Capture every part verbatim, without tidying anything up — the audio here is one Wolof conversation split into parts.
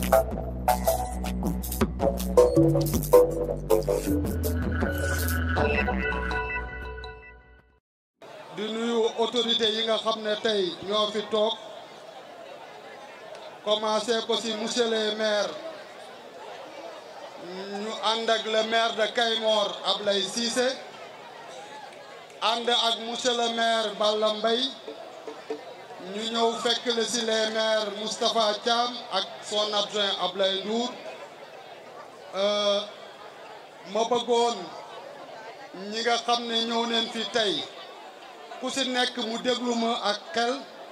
di nuyu autorité yi nga xam ne tey ñoo fi toog commencé ko ci monsieur le maire ñu ànd ak le maire de Kayemor Ablaye Cissé ànd ak monsieur le maire Balla Mbaye ñu ñëw fekk le ci les maires Moustapha Thiam ak son adjoint Ablaye Ndour ma bëggoon ñi nga xam ne ñëw neen fi tey ku ci nekk mu déglu ma ak xel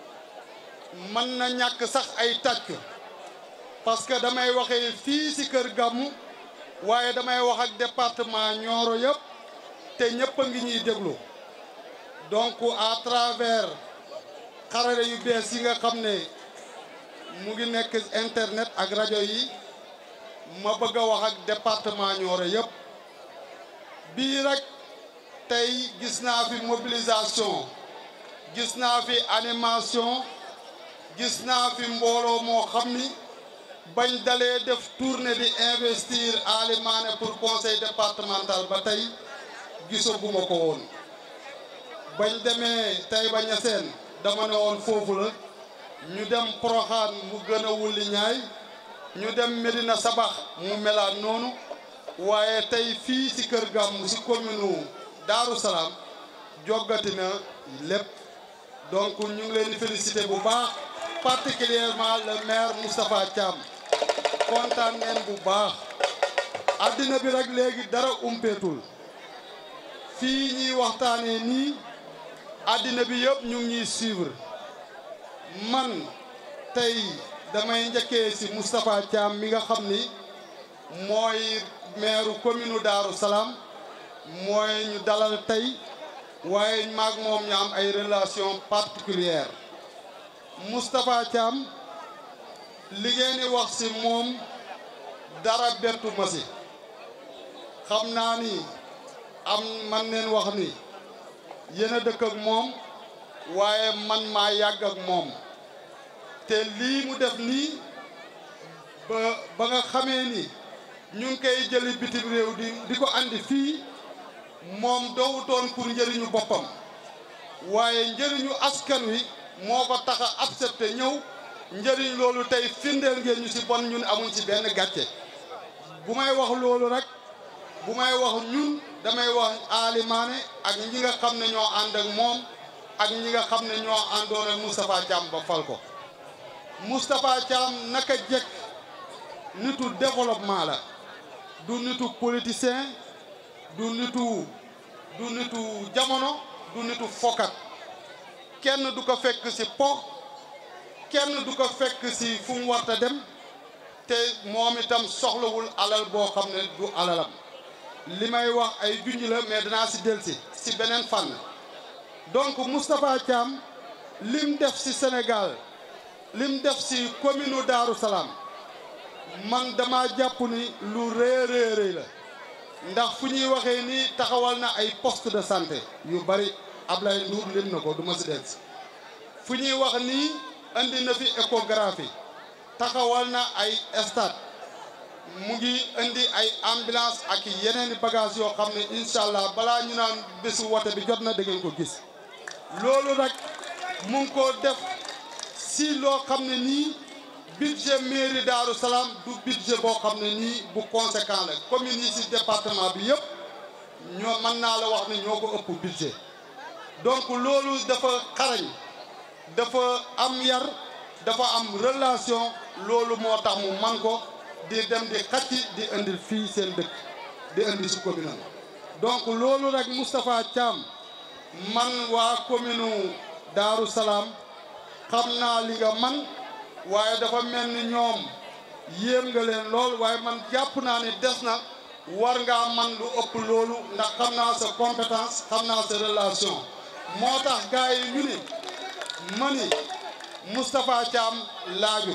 mën na ñàkk sax ay tàcc parce que damay waxee fii ci kër Gàmmu waaye damay wax ak département Nioro yëpp te ñëpp a ngi ñuy déglu donc à travers xarale yu bees yi nga xam ne mu ngi nekk internet ak rajo yi ma bëgg a wax ak département Nioro yëpp bii rek tey gis naa fi mobilisation gis naa fi animation gis naa fi mbooloo moo xam ni bañ dalee def tournée di investir Ali Mané pour conseil départemental ba tey gisaguma ko woon bañ demee Taïba Niassène dama ne woon foofu la ñu dem Porokhane mu gën a wulli ñaay ñu dem Medina Sabax mu melaat noonu waaye tey fii ci Kër Gàmmu ci commune Daaru Salaam joggati na lépp donc ñu ngi leen di féliciter bu baax particulièrement le maire Moustapha Thiam kontaan ngeen bu baax àddina bi rek léegi dara umpeetul fii ñuy waxtaanee nii àddina bi yëpp ñu ngi ñuy suivre man tey damay njëkkee ci Moustapha Thiam mi nga xam ni mooy maire commune Daaru Salaam mooy ñu dalal tey waaye maag moom ñu am ay relation particulière Moustapha Thiam li ngeen di wax ci moom dara bettu ma ci xam naa ni am man neen wax ni yéen a dëkk ak moom waaye man maa yàgg ak moom te lii mu def nii ba ba nga xamee ni ñu ngi koy jëli bitim réew di di ko andi fii moom doowutoon pour njëriñu boppam waaye njëriñu askan wi moo ko tax a accepté ñëw njëriñ loolu tey firndeel ngeen ñu ci bon ñun amuñ ci benn gàcce bu may wax loolu rek bu may wax ñun damay wax Ali Mané ak ñi nga xam ne ñoo ànd ak moom ak ñi nga xam ne ñoo àndoon ak Moustapha Thiam ba fal ko Moustapha Thiam naka jekk nitu développement la du nitu politicien du nitu du nitu jamono du nitu fokat kenn du ko fekk ci po kenn du ko fekk ci fu mu warta dem te moom itam soxlawul alal boo xam ne du alalam li may wax ay junj la mais danaa ci delsi ci beneen fànn donc Moustapha Thiam lim def ci Sénégal lim def ci commune Daaru Salaam man dama jàpp ni lu rëy rëy rëy la ndax fu ñuy waxee nii taxawal na ay poste de santé yu bari Ablaye Ndour lim na ko du ma ci delsi fu ñuy wax nii indi na fi échographie taxawal na ay stade mu ngi indi ay ambulance ak yeneen i bagages yoo xam ne incha allah balaa ñu naan bésu wote bi jot na da ngeen ko gis loolu nag mu ngi ko def si loo xam ne nii budget mairie Daaru Salaam du budget boo xam ne nii bu conséquent la commune yi si département bi yëpp ñoo mën naa la wax ne ñoo ko ëpp budget donc loolu dafa xarañ dafa am yar dafa am relation loolu moo tax mu man ko di dem di xacci di indil fii seen dëkk di indi si commune donc loolu rek Moustapha Thiam man waa commune Daaru Salaam xam naa li nga man waaye dafa mel ni ñoom yéem nga leen lool waaye man jàpp naa ni des na war ngaa man lu ëpp loolu ndax xam naa sa compétence xam naa sa relation moo tax gars yi ñu ni ma ni Moustapha Thiam laajut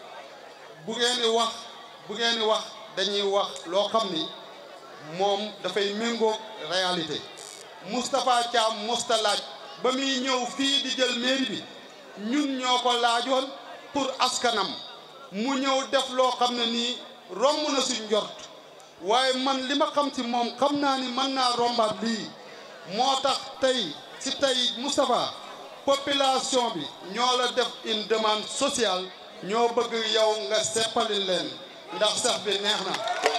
bu ngeen di wax bu ngeen di wax dañuy wax loo xam ni moom dafay méngóog réalité Moustapha Thiam mosta laaj ba muy ñëw fii di jël mairie bi ñun ñoo ko laajoon pour askanam mu ñëw def loo xam ne nii romb na suñ njort waaye man li ma xam ci moom xam naa ni mën naa rombaat lii moo tax tey ci tey Moustapha population bi ñoo la def une demande sociale ñoo bëgg yow nga seppali leen ndax sax bi neex na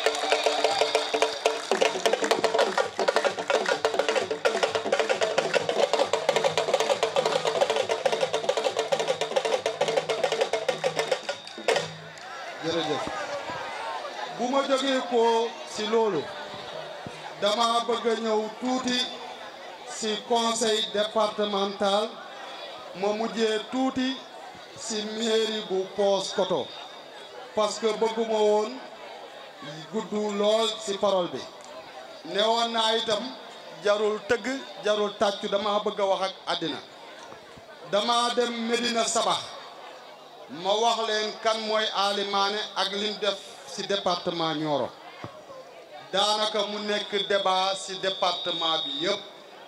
jërëjëf bu ma jógee ko ci loolu dama bëgg a ñëw tuuti ci conseil départemental ma mujjee tuuti ci mairie bu Paoskoto parce que bëgguma woon gudd lool ci parole bi newoon naa itam jarul tëgg jarul tàccu dama bëgg a wax ak àddina dama dem Medina Sabax ma wax leen kan mooy Ali Mané ak lim def ci département Nioro daanaka mu nekk débat ci département bi yëpp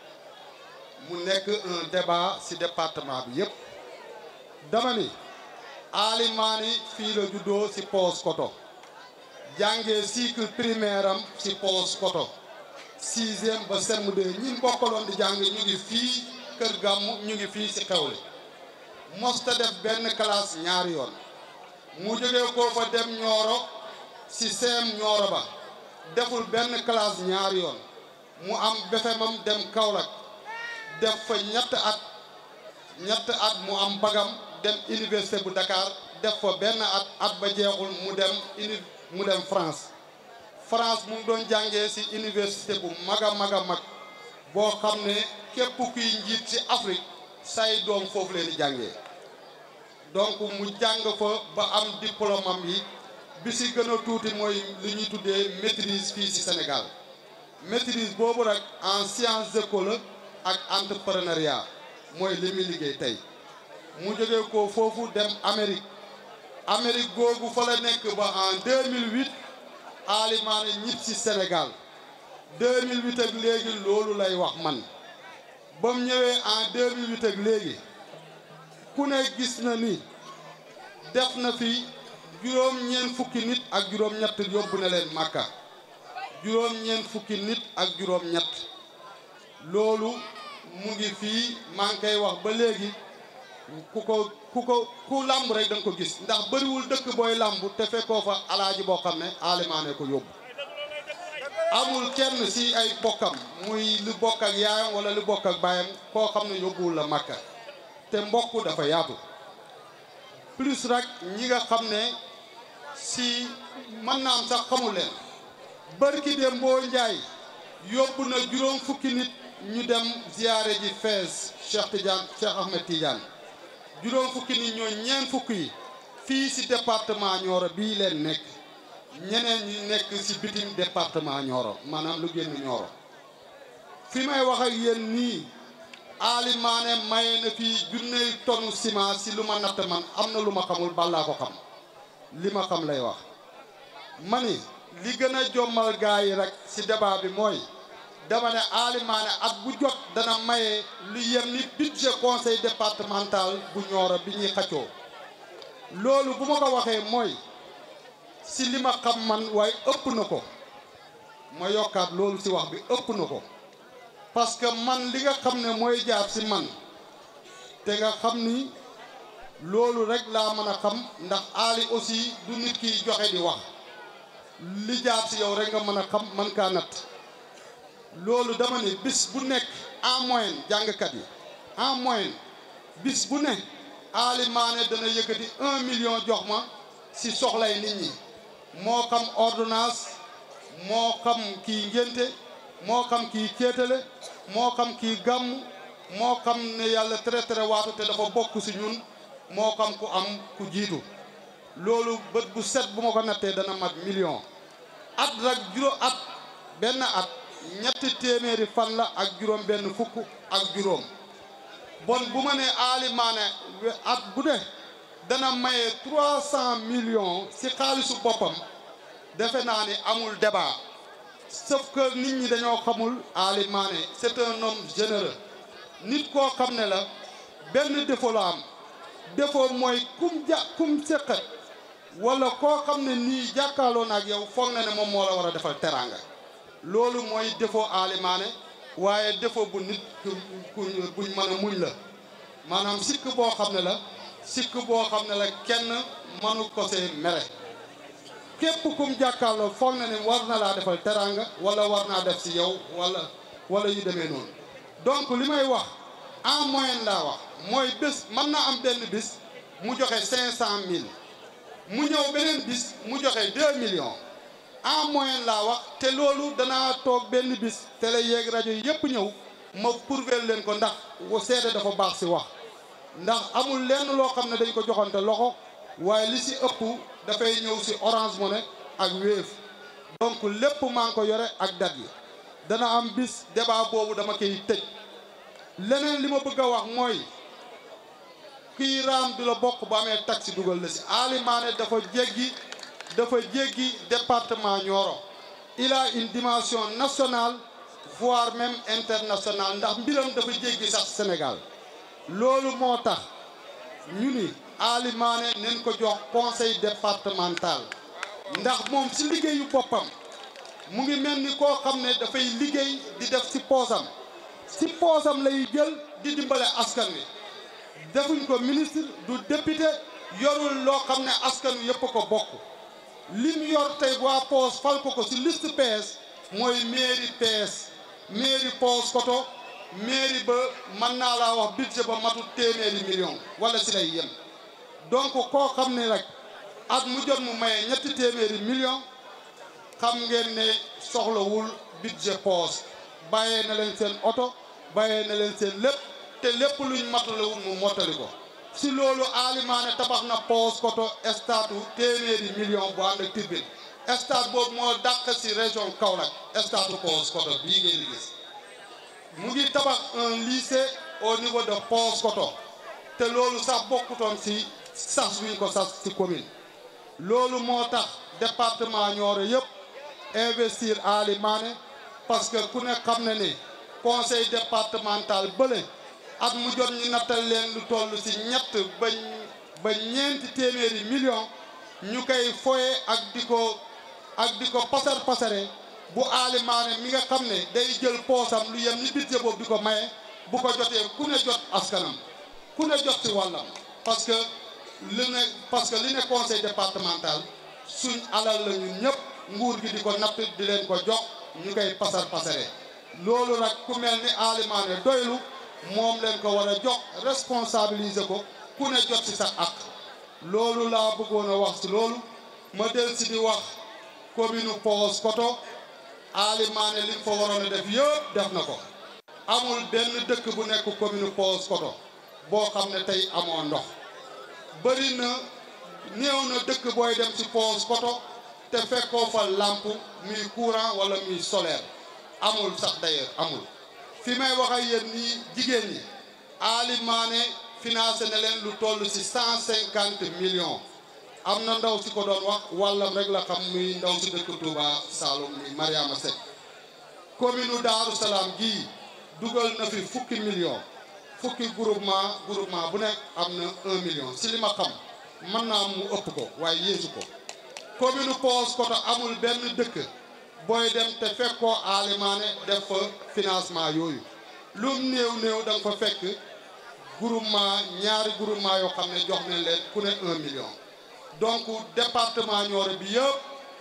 mu nekk un débat ci département bi yëpp dama ni Ali Mané fii la juddoo ci Paoskoto jàngee cycle primaire am ci Paoskoto sixième ba C M deux ñi bokkaloon di jàng ñu ngi fii Kër Gàmmu ñu ngi fii ci Xewle mosta def benn classe ñaari yoon mu jógee ko fa dem Nioro ci C M Nioro ba deful benn classe ñaari yoon mu am befemam dem Kaolack def fa ñett at ñett at mu am bagam dem université bu Dakar def fa benn at at ba jeexul mu dem uni mu dem France France mu ngi doon jàngee ci université bu mag a mag a mag boo xam ne képp kuy njiit ci Afrique say doom foofu leen di jàngee donc mu jàng fa ba am diplôme am yi bi ci gën a tuuti mooy li ñuy tuddee maîtrise fii ci Sénégal maîtrise boobu rek en sciences éco la ak entrepreneuriat mooy li muy liggéey tey mu jógee ko foofu dem Amérique Amérique googu fa la nekk ba en deux mille huit Ali Mané ñib ci Sénégal deux mille huit ak léegi loolu lay wax man ba mu ñëwee en deux mille huit ak léegi ku ne gis na ni def na fi juróom-ñeent fukki nit ak juróom-ñett yóbbu na leen Màkka juróom-ñeent fukki nit ak juróom-ñett loolu mu ngi fii maa ngi koy wax ba léegi ku ko ku ko ku làmb rek da nga ko gis ndax bëriwul dëkk booy làmb te fekkoo fa alaaji boo xam ne Ali Mané ko yóbbu amul kenn ci ay bokkam muy lu bokk ak yaayam wala lu bokk ak baayam koo xam ne yóbbuwul la Màkka te mbokk dafa yaatu plus rek ñi nga xam ne ci mën naa am sax xamul leen barki dem boo njaay yóbbu na juróom fukki nit ñu dem ziyaare ji Fès Cheikh Tidiane Cheikh Ahmed Tidiane juróom fukki nit ñoo ñeen fukki yi fii ci département Nioro bii leen nekk ñeneen ñi nekk ci bitim département Nioro maanaam lu génn Nioro fi may wax ak yéen nii Ali Mané maye na fii junney tonne ciment ci lu ma natt man am na lu ma xamul balaa ko xam li ma xam lay wax ma ni li gën a jommal gaa yi rek ci débat bi mooy dama ne Ali Mané at bu jot dana maye lu yem ni budget conseil départemental bu Nioro bi ñuy xaccoo loolu bu ma ko waxee mooy ci li ma xam man waaye ëpp na ko ma yokkaat loolu ci wax bi ëpp na ko parce que man li nga xam ne mooy jaar ci man te nga xam ni loolu rek laa mën a xam ndax Ali aussi du nit kiy joxe di wax li jaar ci yow rek nga mën a xam man kaa natt loolu dama ne bis bu nekk en moyenne jàngkat yi en moyenne bis bu ne Ali Mané dana yëkkati un million jox ma ci soxlay nit ñi moo xam ordonnance moo xam kii ngénte moo xam kii céetale moo xam kii gàmm moo xam ne yàlla tere tere waatu te dafa bokk ci ñun moo xam ku am ku jiitu loolu bët bu set bu ma ko nattee dana mat million at rek juróom at benn at ñetti téeméeri fan la ak juróom benn fukk ak juróom bon bu ma nee Ali Mané at bu ne dana maye trois cent millions ci xaalisu boppam defe naa ni amul débat sauf que nit ñi dañoo xamul Ali Mané c'est un homme généreux nit koo xam ne la benn défaut la am défaut mooy kum ja kum seqat wala koo xam ne nii jàkkaarloo na ak yow foog na ne moom moo la war a defal teraanga loolu mooy défaut Ali Mané waaye défaut bu nit ku buñ mën a muñ la maanaam sikk boo xam ne la sikk boo xam ne la kenn mënu ko see mere képp kum jàkkaarloo foog na ne war na laa defal teraanga wala war naa def si yow wala wala yu demee noonu donc li may wax en moyenne laa wax mooy bés mën naa am benn bis mu joxe cinq cent mille mu ñëw beneen bis mu joxe deux millions en moyenne laa wax te loolu danaa toog benn bis télé yeeg rajo yi yëpp ñëw ma prouver leen ko ndax seede dafa baax si wax ndax amul lenn loo xam ne dañ ko joxante loxo waaye li si ëpp dafay ñëw si Orange Money ak Wave donc lépp maa ngi ko yore ak date yi dana am bis débat boobu dama koy tëj leneen li ma bëgg a wax mooy kii raam du la bokk ba amee taxi dugal la si Ali Mané dafa jéggi dafa jéggi département Nioro il a une dimension nationale voire même internationale ndax mbiram dafa jéggi sax Sénégal loolu moo tax ñu ni Ali Mané nañ ko jox conseil départemental ndax moom si liggéeyu boppam mu ngi mel ni koo xam ne dafay liggéey di def si poosam si poosam lay jël di dimbale askan wi defuñ ko ministre du député yorul loo xam ne askan wi yëpp ko bokk lim yor tey waa poos fal ko ko si liste P S mooy mairie P S mairie Paoskoto mairie ba mën naa laa wax budget ba matul téeméeri million wala si lay yem donc koo xam ne rek at mu jot mu maye ñetti téeméeri million xam ngeen ne soxlawul budget poos bàyyee na leen seen oto bàyyee na leen seen lépp te lépp luñ matalewul mu mottali ko si loolu Ali Mané tabax na Paoskoto stade téeméeri million bu ànd ak tribune stade boobu moo dàq si région Kaolack stade Paoskoto bii ngeen di gis mu ngi tabax un lycée au niveau de Paoskoto te loolu sax bokkutoon si sas wiñ ko sas si commune loolu moo tax département Nioro yëpp investir Ali Mané parce que ku ne xam na ne conseil départemental bële at mu jot ñu nattal leen lu toll si ñett ba ba ñeenti téeméeri million ñu koy foye ak di ko ak di ko pasar pasare bu Ali Mané mi nga xam ne day jël poosam lu yem ni budget boobu di ko maye bu ko jotee ku ne jot askanam ku ne jot si wàllam parce que li ne parce que li ne conseil départemental suñ alal la ñun ñëpp nguur gi di ko natt di leen ko jox ñu koy pasar pasare loolu nag ku mel ni Ali Mané doylu moom leen ko war a jox responsabiliser ko ku ne jot si sa ak loolu laa bëggoon a wax si loolu ma del si di wax commune Paoskoto Ali Mané li fa waroon a def yëpp def na ko amul benn dëkk bu nekk commune Paoskoto boo xam ne tey amoo ndox bëri na néew na dëkk booy dem si Paoskoto te fekkoo fa lampe muy courant wala muy solaire amul sax d'ailleurs amul fi may wax ak yéen nii jigéen ñi Ali Mané financé na leen lu toll si cent cinquante millions am na ndaw si ko doon wax wàllam rek la xam muy ndaw si dëkk Touba Saloum muy Mariama Seck commune Daaru Salaam gii dugal na fi fukki millions fukki groupement groupement bu nekk am na un million si li ma xam mën naa mu ëpp ko waaye yéesu ko commune Paoskoto amul benn dëkk booy dem te fekkoo Ali Mané def fa financement yooyu lum néew néew da nga fa fekk groupement ñaari groupement yoo xam ne jox nañ leen ku ne un million donc département Nioro bi yëpp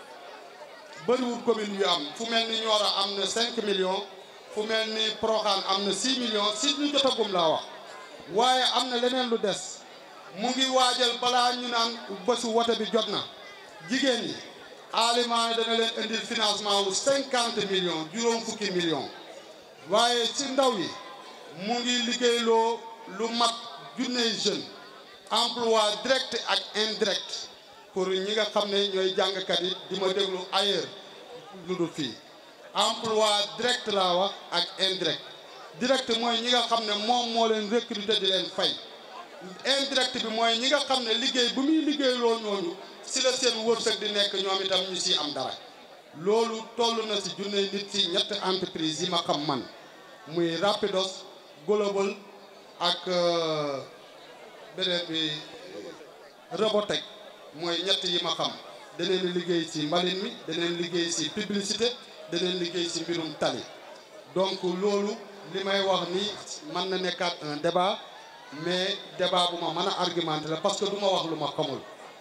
bëriwul commune yu am fu mel ni Nioro am na cinq millions fu mel ni Proxaan am na six millions si ñu jotagum laa wax waaye am na leneen lu des mu ngi waajal balaa ñu naan bésu wote bi jot na jigéen ñi Ali Mané dana leen indil financement wu cinquante millions juróom fukki millions waaye ci ndaw yi mu ngi liggéeyloo lu mat junney jeune emploi direct ak indirect pour ñi nga xam ne ñooy jàngkat yi di ma déglu ailleurs lu dul fii emploi direct laa wax ak indirect direct mooy ñi nga xam ne moom moo leen recruter di leen fay indirect bi mooy ñi nga xam ne liggéey bu muy liggéeyloo ñooñu si la seen wërsëg di nekk ñoom itam ñu si am dara loolu toll na si junne nit si ñetti entreprise yi ma xam man muy Rapidos Global ak beneen bi Robotech mooy ñett yi ma xam daneen liggéey ci mbalin mi daneen liggéey ci publicité daneen liggéey ci mbirum tali donc loolu li may wax ni mën na nekkaat un débat mais débat bu ma mën a argumenté la parce que du ma wax lu ma xamul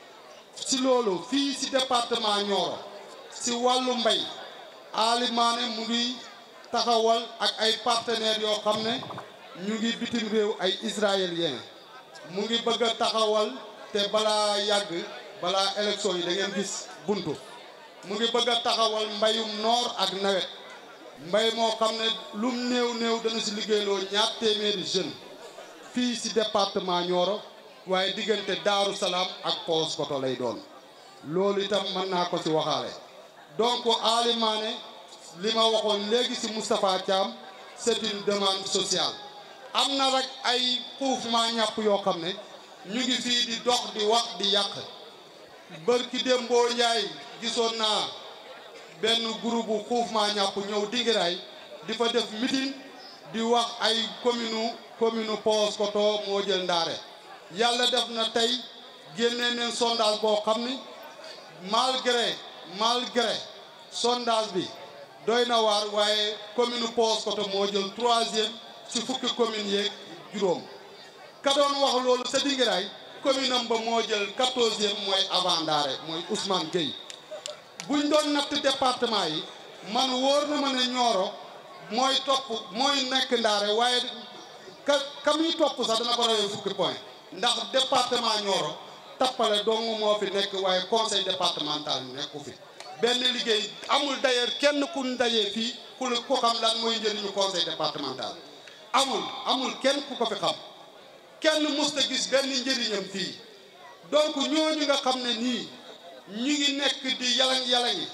ci loolu fii ci département Nioro ci wàllu mbay Ali Mané mu ngi taxawal ak ay partenaires yoo xam ne ñu ngi bitim réew ay israéliens mu ngi bëgg a taxawal te balaa yàgg balaa élection yi da ngeen gis buntu mu ngi bëgg a taxawal mbayum noor ak nawet mbay moo xam ne lum néew néew dana ci liggéeyloo ñaar téeméeri jeunes fii ci département Nioro waaye diggante Daaru Salaam ak Paoskoto lay doon loolu itam mën naa ko ci waxaale donc Ali Mané li ma waxoon léegi ci Moustapha Thiam c'est une demande sociale am na rek ay xuufmaa ñàpp yoo xam ne ñu ngi fii di dox di wax di yàq bërki démboo Njaay gisoon naa benn groupe bu xuufmaa ñàpp ñëw Dingiraay di fa def meeting di wax ay commune commune Paoskoto moo jël ndaare yàlla def na tey génnee neen sondage boo xam ni malgré malgré sondage bi doy na waar waaye commune Paoskoto moo jël troisième ci fukki commune yeeg juróom ka doon wax loolu sa Dingiraay commune am ba moo jël quatorzième mooy avant Ndaare mooy Ousmane Gueye buñ doon natt département yi man wóor na ma ne Nioro mooy topp mooy nekk Ndaare waaye ka ka muy topp sax dana ko rawee fukki point ndax département Nioro tappale dong moo fi nekk waaye conseil départemental nekku fi benn liggéey amul d'ailleurs kenn ku ndajee fii ku la ko xam lan mooy njëriñu conseil départemental amul amul kenn ku ko fi xam kenn musta gis benn njëriñam fii donc ñooñu nga xam ne nii ñu ngi nekk di yalang yalangi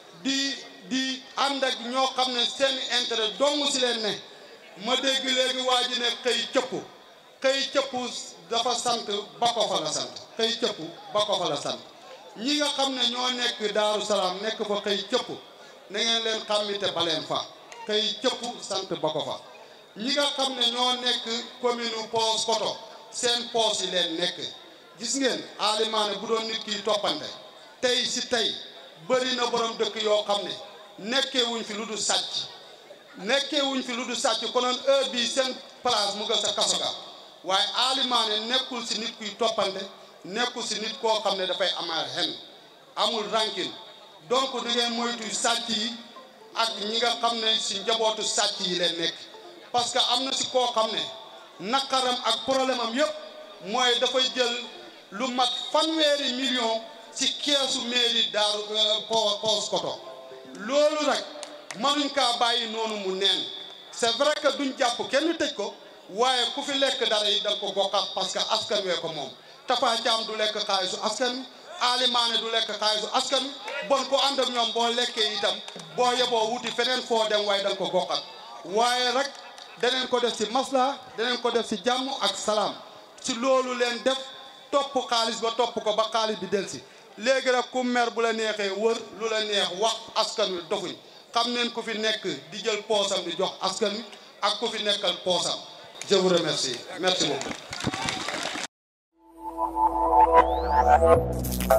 di di ànd ak ñoo xam ne seen intérêt dong si leen ne ma dégg léegi waa ji ne xëy cëpp xëy cëpp dafa sant ba ko fa la sant xëy cëpp ba ko fa la sant ñi nga xam ne ñoo nekk Daaru Salaam nekk fa xëy cëpp na ngeen leen xàmmite ba leen fa xëy cëpp sant ba ko fa ñi nga xam ne ñoo nekk commune Paoskoto seen poos yi leen nekk gis ngeen Ali Mané bu doon nit kiy toppante tey si tey bëri na borom dëkk yoo xam ne nekkee wuñ fi lu du sàcc nekkee wuñ fi lu du sàcc konoon heure bii seen place mu nga sa kaso ga waaye Ali Mané nekkul si nit kuy toppante nekkul si nit koo xam ne dafay amal xen amul rancune donc da ngeen moytu sàcc yi ak ñi nga xam ne si njabootu sàcc yi leen nekk parce que am na si koo xam ne naqaram ak problème am yëpp mooy dafay jël lu mat fanweeri million ci keesu mairie Daaru Paoskoto loolu rek mënuñ kaa bàyyi noonu mu neen c'est vrai que duñ jàpp kenn tëj ko waaye ku fi lekk dara yi danga ko bokkaat parce que askan wee ko moom Tafa Thiam du lekk xaalisu askan wi Ali Mané du lekk xaalisu askan wi bon ko ànd ak ñoom boo lekkee itam boo yeboo wuti feneen foo dem waaye danga ko bokkaat waaye rek daneen ko def ci masla daneen ko def ci jàmm ak salaam ci loolu leen def topp xaalis ba topp ko ba xaalis bi del si léegi rek ku mer bu la neexee wër lu la neex wax askan wi dofuñ xam neen ku fi nekk di jël poosam di jox askan wi ak ku fi nekkal poosam. Je vous remercie. Merci beaucoup.